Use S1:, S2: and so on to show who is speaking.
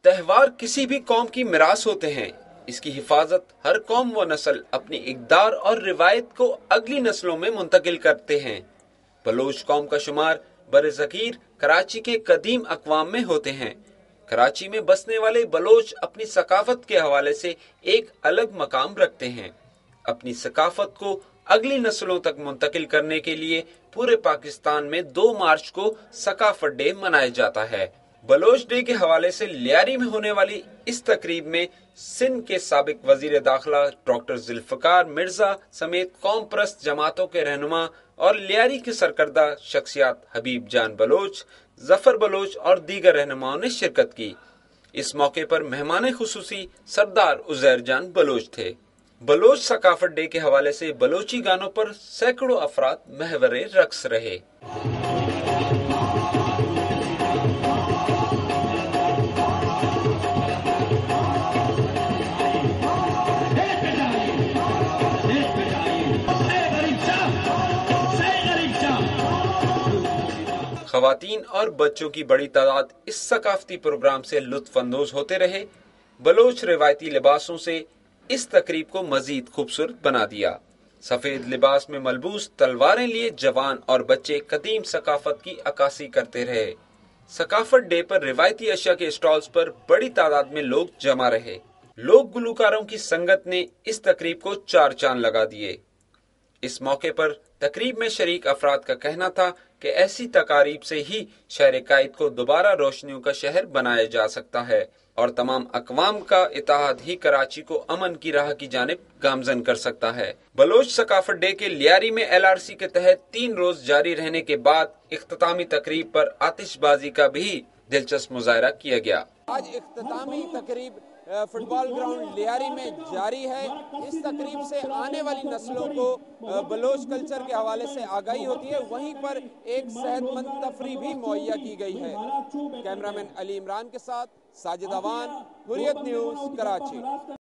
S1: تہوار کسی بھی قوم کی میراث ہوتے ہیں۔ اس کی حفاظت ہر قوم و نسل اپنی اقدار اور روایت کو اگلی نسلوں میں منتقل کرتے ہیں۔ بلوچ قوم کا شمار برصغیر کراچی کے قدیم اقوام میں ہوتے ہیں۔ کراچی میں بسنے والے بلوچ اپنی ثقافت کے حوالے سے ایک الگ مقام رکھتے ہیں۔ اپنی ثقافت کو اگلی نسلوں تک منتقل کرنے کے لیے پورے پاکستان میں 2 مارچ کو ثقافت ڈے منایا جاتا ہے۔ بلوچ ڈے کے حوالے سے لیاری میں ہونے والی اس تقریب میں سندھ کے سابق وزیر داخلہ ڈاکٹر ذوالفقار مرزا سمیت قوم پرست جماعتوں کے رہنما اور لیاری کے سرکردہ شخصیات حبیب جان بلوچ، ظفر بلوچ اور دیگر رہنماؤں نے شرکت کی۔ اس موقع پر مہمان خصوصی سردار عزیر جان بلوچ تھے۔ بلوچ ثقافت ڈے کے حوالے سے بلوچی گانوں پر سینکڑوں افراد محور رقص رہے۔ خواتین اور بچوں کی بڑی تعداد اس ثقافتی پروگرام سے لطف اندوز ہوتے رہے۔ بلوچ روایتی لباسوں سے اس تقریب کو مزید خوبصورت بنا دیا۔ سفید لباس میں ملبوس تلواریں لیے جوان اور بچے قدیم ثقافت کی عکاسی کرتے رہے۔ ثقافت ڈے پر روایتی اشیاء کے اسٹالز پر بڑی تعداد میں لوگ جمع رہے۔ لوک گلوکاروں کی سنگت نے اس تقریب کو 4 چاند لگا دیے۔ اس موقع پر تقریب میں شریک افراد کا کہنا تھا کہ ایسی تقاریب سے ہی شہر قائد کو دوبارہ روشنیوں کا شہر بنایا جا سکتا ہے اور تمام اقوام کا اتحاد ہی کراچی کو امن کی راہ کی جانب گامزن کر سکتا ہے۔ بلوچ ثقافت ڈے کے لیاری میں LRC کے تحت 3 روز جاری رہنے کے بعد اختتامی تقریب پر آتش بازی کا بھی دلچسپ مظاہرہ کیا گیا۔
S2: آج اختتامی تقریب فٹ بال گراؤنڈ لیاری میں جاری ہے۔ اس تقریب سے آنے والی نسلوں کو بلوچ کلچر کے حوالے سے آگاہی ہوتی ہے، وہیں پر ایک صحت مند تفریح بھی مہیا کی گئی ہے۔ کیمرامین علی عمران کے ساتھ ساجد اوان، حریت نیوز، کراچی۔